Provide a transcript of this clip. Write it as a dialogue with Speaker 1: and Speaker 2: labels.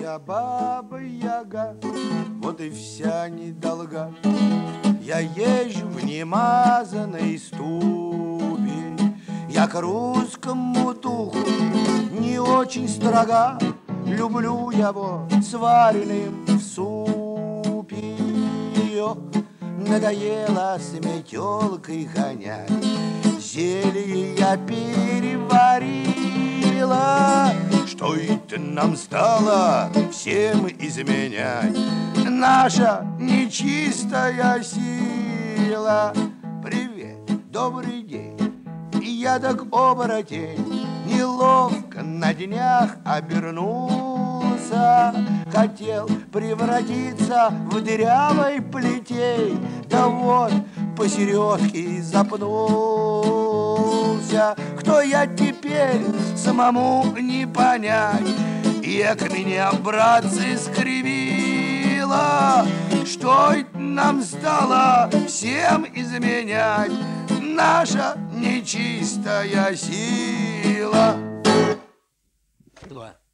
Speaker 1: я баба-яга, вот и вся недолга. Я езжу в немазанной ступе, я к русскому духу не очень строга. Люблю его сваренным в супе. Надоело с метелкой гонять, зелье я переварила. Что это нам стало всем изменять? Наша нечистая сила. Привет, добрый день, я так оборотень, неловко на днях обернулся. Хотел превратиться в дырявой плетей, да вот посередке запнулся. Кто я теперь, самому не понять. Эк, меня, братцы, скривило. Что это нам стало всем изменять? Наша нечистая сила.
Speaker 2: Два.